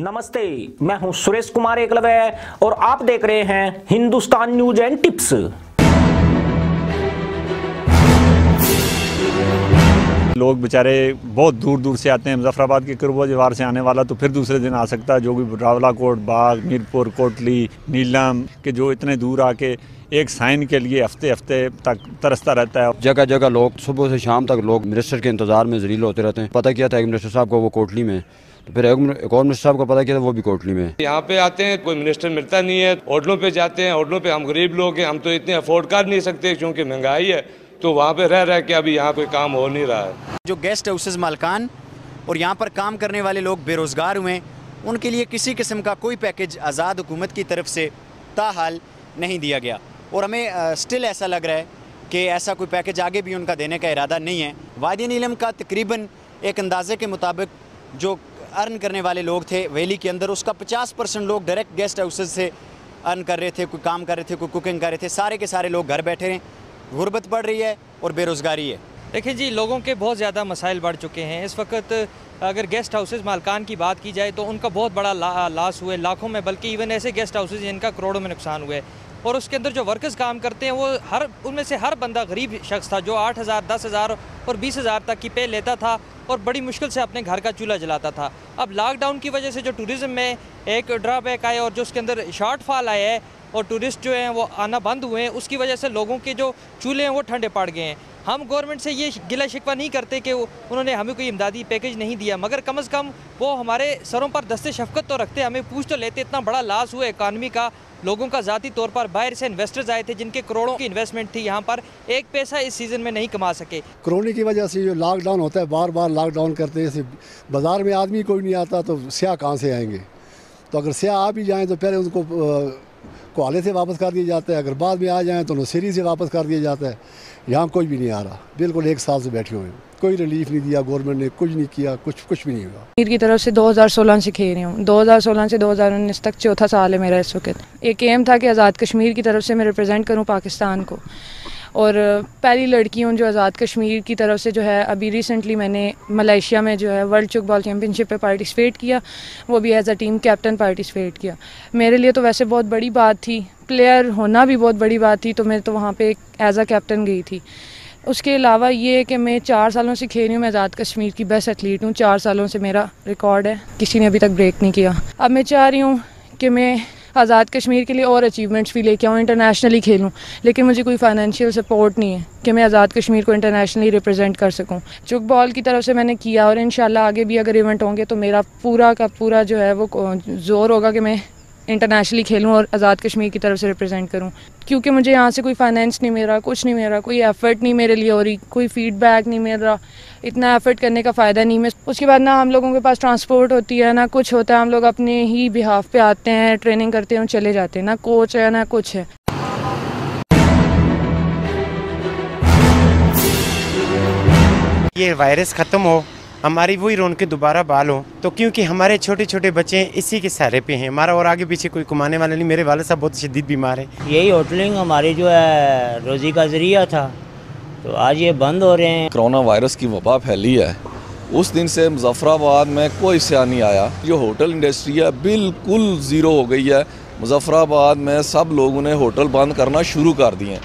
नमस्ते, मैं हूं सुरेश कुमार एकलव्य और आप देख रहे हैं हिंदुस्तान न्यूज एंड टिप्स। लोग बेचारे बहुत दूर दूर से आते हैं। मुजफ्फराबाद के कुर्बा जवार से आने वाला तो फिर दूसरे दिन आ सकता है, जो भी रावलाकोट, बाग, मीरपुर, कोटली, नीलम के जो इतने दूर आके एक साइन के लिए हफ्ते हफ्ते तक तरसता रहता है। जगह जगह लोग सुबह से शाम तक लोग मिनिस्टर के इंतजार में जलील होते रहते हैं। पता किया था एक मिनिस्टर साहब को वो कोटली में, तो फिर एक और मिनिस्टर साहब को पता किया था वो भी कोटली में। यहाँ पे आते हैं, कोई मिनिस्टर मिलता नहीं है। होटलों पे जाते हैं, होटलों पे हम गरीब लोग हैं, हम तो इतने अफोर्ड कर नहीं सकते क्योंकि महंगाई है। तो वहाँ पे रह के अभी यहाँ कोई काम हो नहीं रहा है। जो गेस्ट हाउसेज मालकान और यहाँ पर काम करने वाले लोग बेरोज़गार हुए, उनके लिए किसी किस्म का कोई पैकेज आज़ाद हुकूमत की तरफ से ताहाल नहीं दिया गया और हमें स्टिल ऐसा लग रहा है कि ऐसा कोई पैकेज आगे भी उनका देने का इरादा नहीं है। वादी नीलम का तकरीबन एक अंदाजे के मुताबिक जो अर्न करने वाले लोग थे वैली के अंदर, उसका 50% लोग डायरेक्ट गेस्ट हाउसेज से अर्न कर रहे थे, कोई काम कर रहे थे, कोई कुकिंग कर रहे थे। सारे के सारे लोग घर बैठे हैं, गुर्बत बढ़ रही है और बेरोज़गारी है। देखिए जी, लोगों के बहुत ज़्यादा मसाइल बढ़ चुके हैं इस वक्त। अगर गेस्ट हाउसेज मालकान की बात की जाए तो उनका बहुत बड़ा लॉस हुए, लाखों में, बल्कि इवन ऐसे गेस्ट हाउसेज जिनका करोड़ों में नुकसान हुए। और उसके अंदर जो वर्कर्स काम करते हैं वो उनमें से हर बंदा गरीब शख्स था जो 8,000, 10,000 और 20,000 तक की पे लेता था और बड़ी मुश्किल से अपने घर का चूल्हा जलाता था। अब लॉकडाउन की वजह से जो टूरिज़्म में एक ड्रॉबैक आया और जो उसके अंदर शॉर्टफॉल आया है और टूरिस्ट जो हैं वो आना बंद हुए हैं, उसकी वजह से लोगों के जो चूल्हे हैं वो ठंडे पड़ गए हैं। हम गवर्नमेंट से ये गिला शिकवा नहीं करते कि उन्होंने हमें कोई इमदादी पैकेज नहीं दिया, मगर कम से कम वो हमारे सरों पर दस्ते शफकत तो रखते, हमें पूछ तो लेते। इतना बड़ा लॉस हुआ इकानमी का, लोगों का ज़ाती तौर पर बाहर से इन्वेस्टर्स आए थे जिनके करोड़ों की इन्वेस्टमेंट थी, यहाँ पर एक पैसा इस सीज़न में नहीं कमा सके। कोरोना की वजह से जो लॉकडाउन होता है, बार बार लॉकडाउन करते हैं, बाज़ार में आदमी कोई नहीं आता तो सियाह कहाँ से आएंगे। तो अगर सियाह आ भी जाएँ तो पहले उनको कोहाले से वापस कर दिया जाता है, अगर बाद में आ जाएँ तो नौसेरी से वापस कर दिया जाता है। यहाँ कोई भी नहीं आ रहा, बिल्कुल 1 साल से बैठे हुए हैं, कोई रिलीफ नहीं दिया गवर्नमेंट ने, कुछ नहीं किया, कुछ भी नहीं हुआ। कश्मीर की तरफ से 2016 से खेल रही हूँ, 2016 से 2019 तक चौथा साल है मेरा इस वक्त। एक एम था कि आज़ाद कश्मीर की तरफ से मैं रिप्रेजेंट करूँ पाकिस्तान को, और पहली लड़की हूँ जो आज़ाद कश्मीर की तरफ से जो है। अभी रिसेंटली मैंने मलेशिया में जो है वर्ल्ड चुक बॉल चैम्पियनशिप पे पार्टिसिपेट किया, वो भी as a team captain participate किया। मेरे लिए तो वैसे बहुत बड़ी बात थी, प्लेयर होना भी बहुत बड़ी बात थी, तो मैं तो वहाँ पे एज अ कैप्टन गई थी। उसके अलावा ये है कि मैं 4 सालों से खेल रही हूँ, मैं आज़ाद कश्मीर की बेस्ट एथलीट हूँ। 4 सालों से मेरा रिकॉर्ड है, किसी ने अभी तक ब्रेक नहीं किया। अब मैं चाह रही हूँ कि मैं आज़ाद कश्मीर के लिए और अचीवमेंट्स भी लेके आऊँ, इंटरनेशनली खेलूँ, लेकिन मुझे कोई फाइनेंशियल सपोर्ट नहीं है कि मैं आज़ाद कश्मीर को इंटरनेशनली रिप्रेजेंट कर सकूँ। चुक बॉल की तरफ से मैंने किया और इंशाल्लाह आगे भी अगर इवेंट होंगे तो मेरा पूरा का पूरा जो है वो ज़ोर होगा कि मैं इंटरनेशनली खेलूँ और आज़ाद कश्मीर की तरफ से रिप्रेजेंट करूँ, क्योंकि मुझे यहाँ से कोई फाइनेंस नहीं मिल रहा, कुछ नहीं मिल रहा, कोई एफर्ट नहीं मेरे लिए हो रही, कोई फीडबैक नहीं मिल रहा। इतना एफर्ट करने का फ़ायदा नहीं। मैं उसके बाद ना हम लोगों के पास ट्रांसपोर्ट होती है ना कुछ होता है, हम लोग अपने ही बिहाफ पे आते हैं, ट्रेनिंग करते हैं, चले जाते हैं, ना कोच है ना कुछ है। ये वायरस ख़त्म हो, हमारी वही रौनकें दोबारा बहाल हों, तो क्योंकि हमारे छोटे छोटे बच्चे इसी के सहारे पे हैं, हमारा और आगे पीछे कोई कमाने वाला नहीं। मेरे वाले साहब बहुत शदीद बीमार है। यही होटलिंग हमारी जो है रोज़ी का ज़रिया था, तो आज ये बंद हो रहे हैं। कोरोना वायरस की वबा फैली है, उस दिन से मुजफ्फराबाद में कोई सियाह नहीं आया। जो होटल इंडस्ट्री है बिल्कुल ज़ीरो हो गई है। मुजफ्फराबाद में सब लोगों ने होटल बंद करना शुरू कर दिए।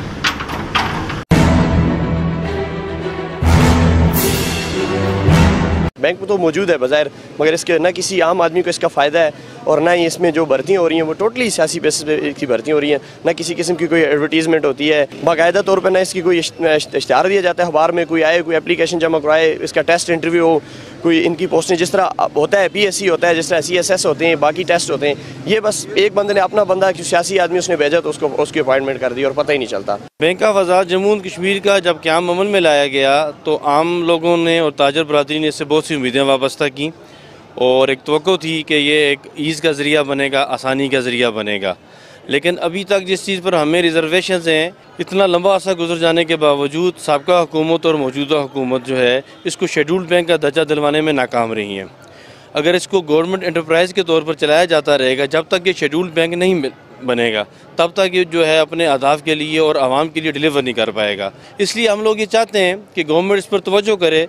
बैंक में तो मौजूद है बाज़ाहिर, मगर इसके ना किसी आम आदमी को इसका फ़ायदा है और ना ही इसमें जो भर्तियाँ हो रही हैं वो टोटली सियासी बेसिस पे की भर्तियाँ हो रही हैं। ना किसी किस्म की कोई एडवर्टीज़मेंट होती है बाकायदा तौर पे, ना इसकी कोई इश्तिहार दिया जाता है अखबार में, कोई आए, कोई एप्लीकेशन जमा कराए, इसका टेस्ट इंटरव्यू हो, कोई इनकी पोस्टें जिस तरह होता है PSC होता है, जिस तरह CSS होते हैं, बाकी टेस्ट होते हैं, ये बस एक बंदे ने अपना बंदा सियासी आदमी उसने भेजा तो उसकी अपॉइंटमेंट कर दी और पता ही नहीं चलता। Bank of Azad Jammu and Kashmir का जब क़याम अमल में लाया गया तो आम लोगों ने और ताजर बरादरी ने इससे बहुत सी उम्मीदें वाबस्ता की और एक तवक्को थी कि ये एक ईज़ का ज़रिया बनेगा, आसानी का ज़रिया बनेगा। लेकिन अभी तक जिस चीज़ पर हमें रिजर्वेशंस हैं, इतना लंबा अरसा गुजर जाने के बावजूद साबका हुकूमत और मौजूदा हुकूमत जो है इसको शेड्यूल्ड बैंक का दर्जा दिलवाने में नाकाम रही हैं। अगर इसको गवर्नमेंट एंटरप्राइज़ के तौर पर चलाया जाता रहेगा, जब तक ये शेड्यूल्ड बैंक नहीं बनेगा तब तक ये जो है अपने अहदाफ के लिए और आवाम के लिए डिलीवर नहीं कर पाएगा। इसलिए हम लोग ये चाहते हैं कि गवर्नमेंट इस पर तवज्जो करे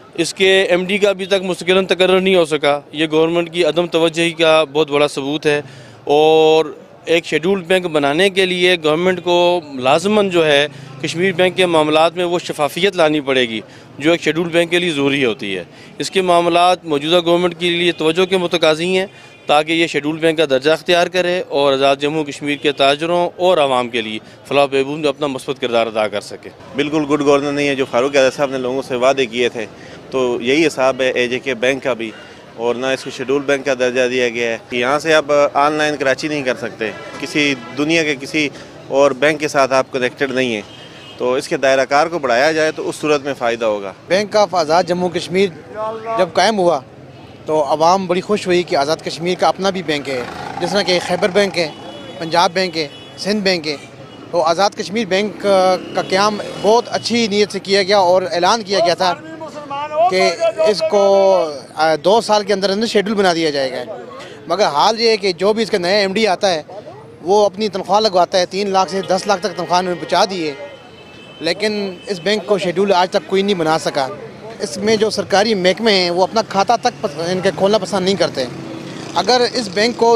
इसके एमडी का अभी तक मुस्तकिलन तकर्रर नहीं हो सका। ये गवर्नमेंट की अदम तवज्जुही का बहुत बड़ा सबूत है। और एक शेड्यूल्ड बैंक बनाने के लिए गवर्नमेंट को लाजमन जो है कश्मीर बैंक के मामलात में वो शफाफियत लानी पड़ेगी जो एक शेड्यूल्ड बैंक के लिए ज़रूरी होती है। इसके मामलात मौजूदा गवर्नमेंट के लिए तवज्जो के मुतकाज़ी हैं ताकि ये शेड्यूल्ड बैंक का दर्जा अख्तियार करे और आज़ाद जम्मू कश्मीर के ताजरों और आवाम के लिए फलाह बहबूद में अपना मस्बत किरदार अदा कर सके। बिल्कुल गुड गवर्नेंस नहीं है। जो फारूक यादव साहब ने लोगों से वादे किए थे तो यही हिसाब है AJK बैंक का भी, और ना इसको शेड्यूल बैंक का दर्जा दिया गया है। यहाँ से आप ऑनलाइन कराची नहीं कर सकते, किसी दुनिया के किसी और बैंक के साथ आप कनेक्टेड नहीं है। तो इसके दायरा कार को बढ़ाया जाए तो उस सूरत में फ़ायदा होगा। बैंक ऑफ आज़ाद जम्मू कश्मीर जब कायम हुआ तो आवाम बड़ी खुश हुई कि आज़ाद कश्मीर का अपना भी बैंक है, जिस तरह के खैबर बैंक है, पंजाब बैंक है, सिंध बैंक है। तो आज़ाद कश्मीर बैंक का क़याम बहुत अच्छी नीयत से किया गया और ऐलान किया गया था कि इसको 2 साल के अंदर अंदर शेड्यूल बना दिया जाएगा। मगर हाल ये है कि जो भी इसका नया MD आता है वो अपनी तनख्वाह लगवाता है, 3 लाख से 10 लाख तक तनख्वाह उन्होंने बचा दी है, लेकिन इस बैंक को शेड्यूल आज तक कोई नहीं बना सका। इसमें जो सरकारी महकमे हैं वो अपना खाता तक इनके खोलना पसंद नहीं करते। अगर इस बैंक को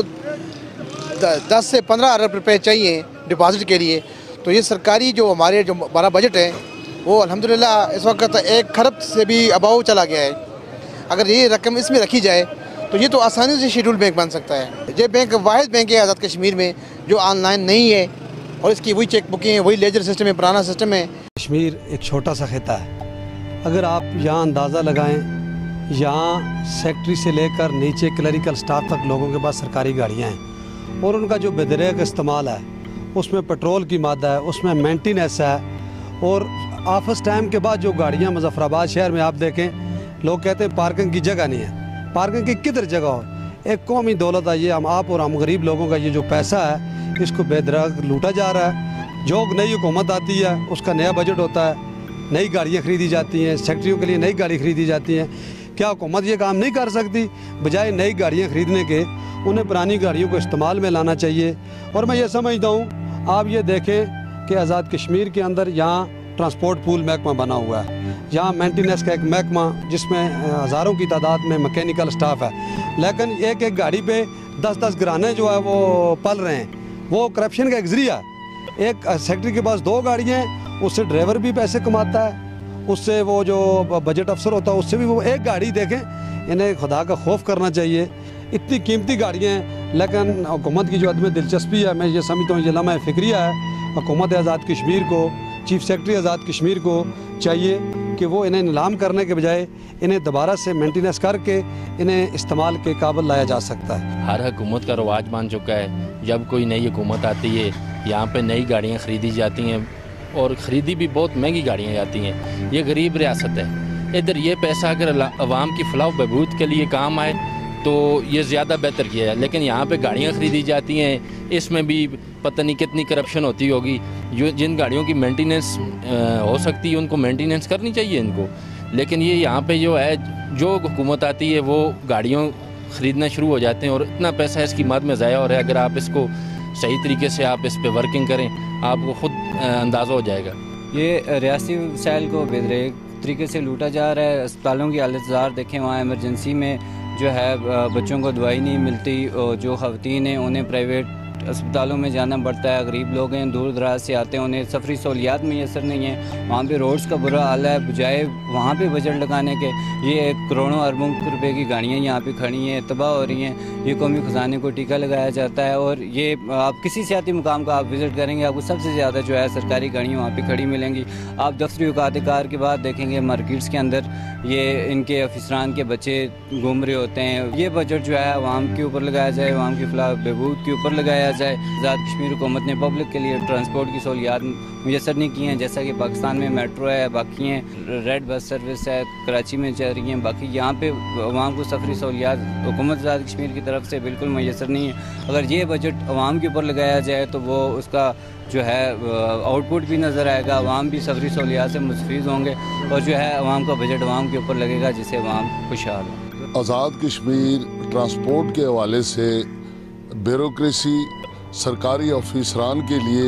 10 से 15 अरब रुपए चाहिए डिपॉजिट के लिए, तो ये सरकारी जो हमारे जो हमारा बजट है वो अल्हम्दुलिल्लाह इस वक्त 1 खरब से भी अबाव चला गया है। अगर ये रकम इसमें रखी जाए तो ये तो आसानी से शेड्यूल बैंक बन सकता है। ये बैंक वाहिद बैंक है आज़ाद कश्मीर में जो ऑनलाइन नहीं है और इसकी वही चेक बुकें हैं, वही लेजर सिस्टम है, पुराना सिस्टम है। कश्मीर एक छोटा सा खिता है। अगर आप यहाँ अंदाज़ा लगाएं, यहाँ सेक्रेटरी से लेकर नीचे क्लरिकल स्टाफ तक लोगों के पास सरकारी गाड़ियाँ हैं और उनका जो बेदरेक इस्तेमाल है उसमें पेट्रोल की मादा है, उसमें मेंटेनेंस है। और ऑफिस टाइम के बाद जो गाड़ियाँ मुजफ्फराबाद शहर में आप देखें, लोग कहते हैं पार्किंग की जगह नहीं है। पार्किंग की किधर जगह हो? एक कौमी दौलत है ये, हम आप और हम गरीब लोगों का ये जो पैसा है इसको बेदरक लूटा जा रहा है। जो नई हुकूमत आती है उसका नया बजट होता है, नई गाड़ियाँ ख़रीदी जाती हैं, सेक्रेटरियों के लिए नई गाड़ी ख़रीदी जाती हैं। क्या हुकूमत ये काम नहीं कर सकती? बजाय नई गाड़ियाँ ख़रीदने के उन्हें पुरानी गाड़ियों को इस्तेमाल में लाना चाहिए। और मैं ये समझता हूँ, आप ये देखें कि आज़ाद कश्मीर के अंदर यहाँ ट्रांसपोर्ट पूल महकमा बना हुआ है, यहाँ मेंटेनेंस का एक महकमा जिसमें हज़ारों की तादाद में मैकेनिकल स्टाफ है, लेकिन एक एक गाड़ी पे 10-10 घराने जो है वो पल रहे हैं। वो करप्शन का एक ज़रिया। एक सेक्रेटरी के पास 2 गाड़ियाँ हैं, उससे ड्राइवर भी पैसे कमाता है, उससे वो जो बजट अफसर होता है उससे भी वो एक गाड़ी देखें। इन्हें खुदा का खौफ करना चाहिए। इतनी कीमती गाड़ियाँ हैं, लेकिन हुकूमत की जो अदम दिलचस्पी है, मैं ये समझता हूँ ये लम्हा फ़िक्रिया है। हुकूमत आज़ाद कश्मीर को, चीफ सेक्रेटरी आज़ाद कश्मीर को चाहिए कि वो इन्हें नीलाम करने के बजाय इन्हें दोबारा से मेंटेनेंस करके इन्हें इस्तेमाल के काबिल लाया जा सकता है। हर हुकूमत का रवाज मान चुका है, जब कोई नई हुकूमत आती है यहाँ पे नई गाड़ियाँ ख़रीदी जाती हैं और ख़रीदी भी बहुत महंगी गाड़ियाँ जाती हैं। ये गरीब रियासत है, इधर ये पैसा अगर आवाम की फलाह बहबूद के लिए काम आए तो ये ज़्यादा बेहतर किया है। लेकिन यहाँ पे गाड़ियाँ ख़रीदी जाती हैं, इसमें भी पता नहीं कितनी करप्शन होती होगी। जो जिन गाड़ियों की मेंटेनेंस हो सकती है उनको मेंटेनेंस करनी चाहिए इनको, लेकिन ये यहाँ पे जो है जो हुकूमत आती है वो गाड़ियों ख़रीदना शुरू हो जाते हैं और इतना पैसा इसकी मद में ज़ाया हो रहा है। अगर आप इसको सही तरीके से आप इस पर वर्किंग करें आपको ख़ुद अंदाज़ा हो जाएगा। ये रियासी वसाइल को बेदरेक तरीके से लूटा जा रहा है। अस्पतालों की हालत ज़ार देखें, वहाँ एमरजेंसी में जो है बच्चों को दवाई नहीं मिलती और जो ख़वातीन हैं उन्हें प्राइवेट अस्पतालों में जाना पड़ता है। गरीब लोग हैं, दूर दराज से आते हैं, उन्हें सफरी सहूलियात मैसर नहीं है। वहाँ पे रोड्स का बुरा हाल है। बजाय वहाँ पे बजट लगाने के ये करोड़ों अरबों रुपए की गाड़ियाँ यहाँ पे खड़ी हैं, तबाह हो रही हैं। ये कौमी ख़जाने को टीका लगाया जाता है और ये आप किसी सियाती मुकाम का आप विज़िट करेंगे आपको सबसे ज़्यादा जो है सरकारी गाड़ियाँ वहाँ पर खड़ी मिलेंगी। आप दफ्तरी औकात-ए-कार के बाद देखेंगे मार्केट्स के अंदर ये इनके अफसरान के बच्चे घूम रहे होते हैं। ये बजट जो है आवाम के ऊपर लगाया जाए, आवाम की फलाह बहबूद के ऊपर लगाया जाए। आज़ाद कश्मीर हुकूमत ने पब्लिक के लिए ट्रांसपोर्ट की सहूलियात मुयसर नहीं की हैं, जैसा कि पाकिस्तान में मेट्रो है, बाकी हैं रेड बस सर्विस है, कराची में चल रही हैं। बाकी यहाँ पे अवाम को सफरी सहूलियात हुकूमत आज़ाद कश्मीर की तरफ से बिल्कुल मुयसर नहीं है। अगर ये बजट अवाम के ऊपर लगाया जाए तो वो उसका जो है आउटपुट भी नज़र आएगा, अवाम भी सफरी सहूलियात से मुस्तफ़ीद होंगे और जो है अवाम का बजट अवाम के ऊपर लगेगा जिससे अवाम खुशहाल हो। आज़ाद कश्मीर ट्रांसपोर्ट के हवाले से ब्यूरोक्रेसी सरकारी ऑफिसरान के लिए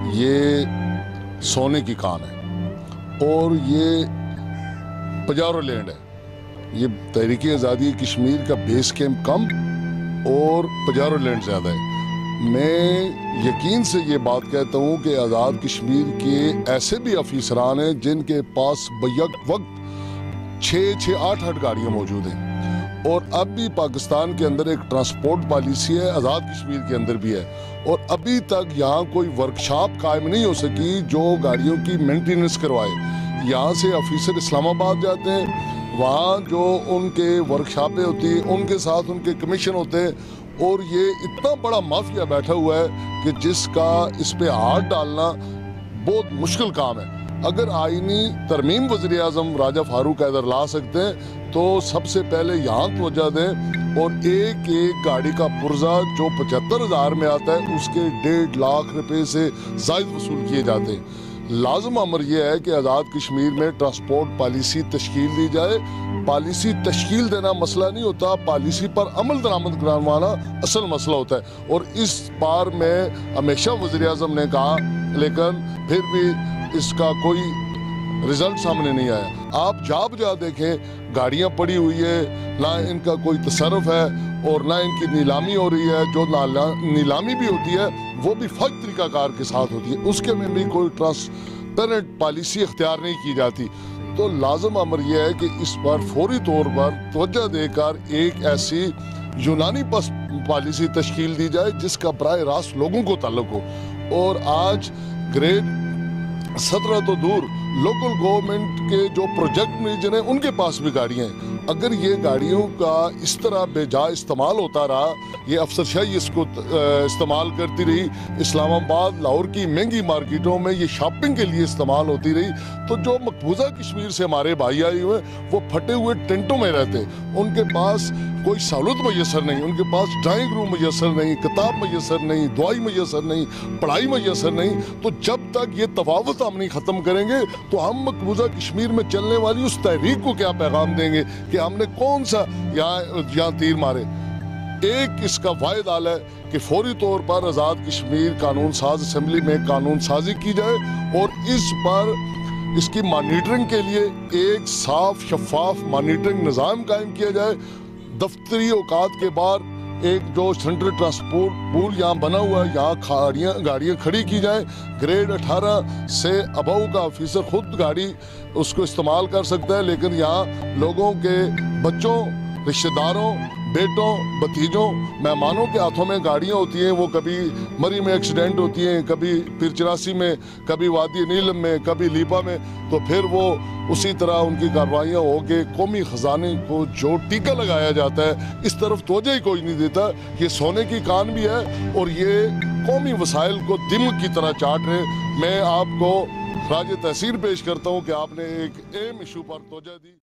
ये सोने की कान है और ये पजारो लैंड है। ये तहरीक आज़ादी कश्मीर का बेस कैंप कम और पजारो लैंड ज़्यादा है। मैं यकीन से ये बात कहता हूँ कि आज़ाद कश्मीर के ऐसे भी अफसरान हैं जिनके पास बैक वक्त 6-8 गाड़ियाँ मौजूद हैं। और अब भी पाकिस्तान के अंदर एक ट्रांसपोर्ट पॉलिसी है, आज़ाद कश्मीर के अंदर भी है, और अभी तक यहाँ कोई वर्कशॉप कायम नहीं हो सकी जो गाड़ियों की मेंटेनेंस करवाए। यहाँ से ऑफिसर इस्लामाबाद जाते हैं, वहाँ जो उनके वर्कशॉपें होती हैं उनके साथ उनके कमीशन होते हैं, और ये इतना बड़ा माफिया बैठा हुआ है कि जिसका इस पे हाथ डालना बहुत मुश्किल काम है। अगर आईनी तरमीम वज़ीर आज़म राजा फारूक हैदर ला सकते हैं तो सबसे पहले यहाँ तवज्जो दें, और एक एक गाड़ी का पुर्जा जो 75,000 में आता है उसके 1.5 लाख रुपए से ज़ायद वसूल किए जाते हैं। लाजम अमर यह है कि आज़ाद कश्मीर में ट्रांसपोर्ट पॉलिसी तश्कील दी जाए। पॉलिसी तश्कील देना मसला नहीं होता, पॉलिसी पर अमल दरामद करवाना असल मसला होता है। और इस बार में हमेशा वज़ीर आज़म ने कहा, लेकिन फिर भी इसका कोई रिजल्ट सामने नहीं आया। आप जा देखें, गाड़ियाँ पड़ी हुई है, ना इनका कोई तसर्रुफ है और ना इनकी नीलामी हो रही है। जो नीलामी भी होती है वो भी फर्क तरीकाकार के साथ होती है, उसके में भी कोई ट्रांसपेरेंट पॉलिसी इख्तियार नहीं की जाती। तो लाजम अमर यह है कि इस बार फौरी तौर पर तवज्जो देकर एक ऐसी यूनानी पॉलिसी तश्कील दी जाए जिसका बराह रास्त लोगों को ताल्लुक हो। और आज ग्रेड 17 तो दूर, लोकल गवर्नमेंट के जो प्रोजेक्ट मैनेजर हैं उनके पास भी गाड़ियाँ हैं। अगर ये गाड़ियों का इस तरह बेजा इस्तेमाल होता रहा, ये अफसरशाही इसको इस्तेमाल करती रही, इस्लामाबाद लाहौर की महंगी मार्केटों में ये शॉपिंग के लिए इस्तेमाल होती रही, तो जो मकबूजा कश्मीर से हमारे भाई आए हुए वो फटे हुए टेंटों में रहते, उनके पास कोई सहूलत मैसर नहीं, उनके पास ड्राइंग रूम मैसर नहीं, किताब मैसर नहीं, दवाई मैसर नहीं, पढ़ाई मैसर नहीं। तो जब तक ये तफावत हम नहीं ख़त्म करेंगे तो हम मकबूजा कश्मीर में चलने वाली उस तहरीक को क्या पैगाम देंगे कि हमने कौन सा यहाँ तीर मारे। एक इसका वाहिद हाल है कि फौरी तौर पर आज़ाद कश्मीर कानून साज असम्बली में कानून साजी की जाए और इस पर इसकी मॉनिटरिंग के लिए एक साफ शफाफ मॉनिटरिंग निज़ाम कायम किया जाए। दफ्तरी औकात के बाद एक जो सेंट्रल ट्रांसपोर्ट पूल यहाँ बना हुआ है, यहाँ गाड़ियाँ खड़ी की जाए। ग्रेड 18 से अबव का ऑफिसर खुद गाड़ी उसको इस्तेमाल कर सकता है, लेकिन यहाँ लोगों के बच्चों, रिश्तेदारों, बेटों, भतीजों, मेहमानों के हाथों में गाड़ियाँ होती हैं। वो कभी मरी में एक्सीडेंट होती हैं, कभी पीर चरासी में, कभी वादी नीलम में, कभी लीपा में, तो फिर वो उसी तरह उनकी कार्रवाइयाँ हो के कौमी ख़जाने को जो टीका लगाया जाता है इस तरफ तवज्जो ही कोई नहीं देता। ये सोने की कान भी है और ये कौमी वसाइल को दिमक की तरह चाट रहे। मैं आपको राज तहसीर पेश करता हूँ कि आपने एक अहम इशू पर तवज्जो दी।